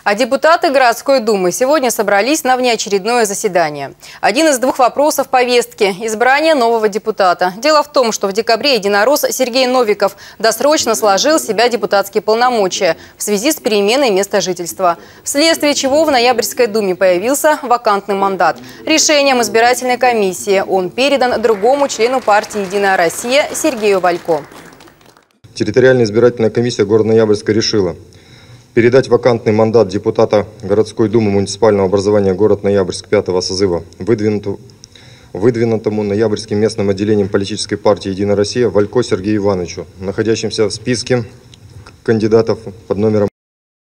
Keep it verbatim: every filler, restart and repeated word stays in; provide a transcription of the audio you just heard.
А депутаты городской думы сегодня собрались на внеочередное заседание. Один из двух вопросов повестки – избрание нового депутата. Дело в том, что в декабре единорос Сергей Новиков досрочно сложил с себя депутатские полномочия в связи с переменой места жительства. Вследствие чего в ноябрьской думе появился вакантный мандат. Решением избирательной комиссии он передан другому члену партии «Единая Россия» Сергею Валько. Территориальная избирательная комиссия города Ноябрьска решила передать вакантный мандат депутата городской думы муниципального образования город Ноябрьск пятого созыва выдвинутому, выдвинутому Ноябрьским местным отделением политической партии «Единая Россия» Валько Сергею Ивановичу, находящимся в списке кандидатов под номером